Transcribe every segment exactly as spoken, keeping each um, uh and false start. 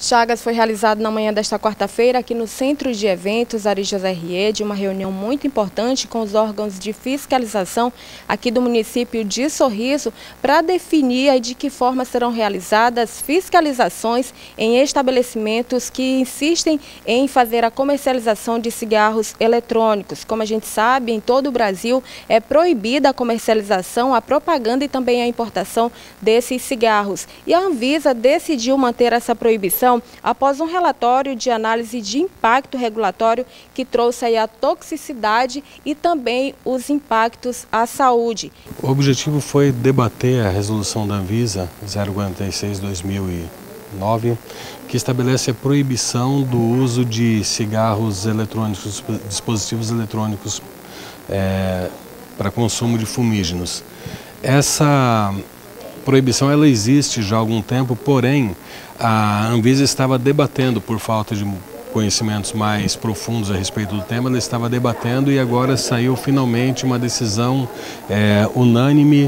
Chagas foi realizado na manhã desta quarta-feira aqui no Centro de Eventos Arijas R E, de uma reunião muito importante com os órgãos de fiscalização aqui do município de Sorriso para definir de que forma serão realizadas fiscalizações em estabelecimentos que insistem em fazer a comercialização de cigarros eletrônicos. Como a gente sabe, em todo o Brasil é proibida a comercialização, a propaganda e também a importação desses cigarros. E a Anvisa decidiu manter essa proibição após um relatório de análise de impacto regulatório que trouxe aí a toxicidade e também os impactos à saúde. O objetivo foi debater a resolução da Anvisa zero quarenta e seis barra dois mil e nove, que estabelece a proibição do uso de cigarros eletrônicos, dispositivos eletrônicos é, para consumo de fumígenos. Essa proibição ela existe já há algum tempo, porém a Anvisa estava debatendo, por falta de conhecimentos mais profundos a respeito do tema, ela estava debatendo e agora saiu finalmente uma decisão é, unânime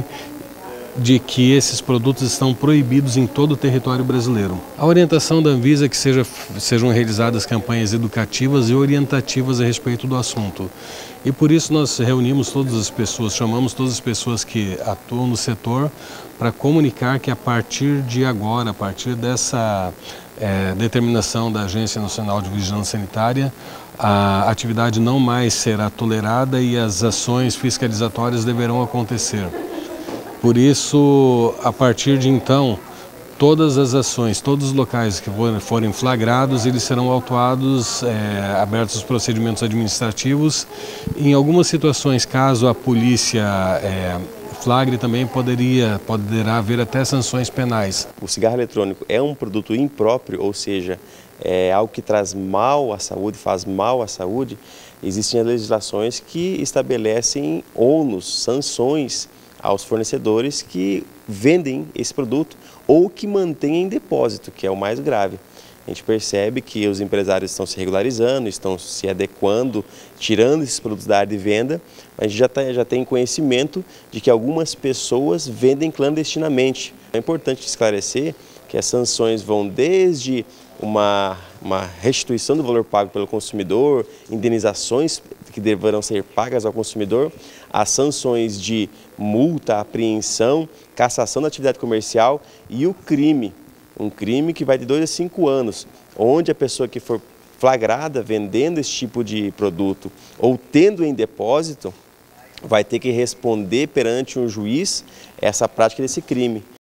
de que esses produtos estão proibidos em todo o território brasileiro. A orientação da Anvisa é que seja, sejam realizadas campanhas educativas e orientativas a respeito do assunto. E por isso nós reunimos todas as pessoas, chamamos todas as pessoas que atuam no setor para comunicar que a partir de agora, a partir dessa é, determinação da Agência Nacional de Vigilância Sanitária, a atividade não mais será tolerada e as ações fiscalizatórias deverão acontecer. Por isso, a partir de então, todas as ações, todos os locais que forem flagrados, eles serão autuados, é, abertos os procedimentos administrativos. Em algumas situações, caso a polícia é, flagre, também poderia, poderá haver até sanções penais. O cigarro eletrônico é um produto impróprio, ou seja, é algo que traz mal à saúde, faz mal à saúde. Existem legislações que estabelecem ônus, sanções aos fornecedores que vendem esse produto ou que mantêm em depósito, que é o mais grave. A gente percebe que os empresários estão se regularizando, estão se adequando, tirando esses produtos da área de venda. A gente já, tá, já tem conhecimento de que algumas pessoas vendem clandestinamente. É importante esclarecer que as sanções vão desde uma, uma restituição do valor pago pelo consumidor, indenizações que deverão ser pagas ao consumidor, as sanções de multa, apreensão, cassação da atividade comercial e o crime. Um crime que vai de dois a cinco anos, onde a pessoa que for flagrada vendendo esse tipo de produto ou tendo em depósito vai ter que responder perante um juiz essa prática desse crime.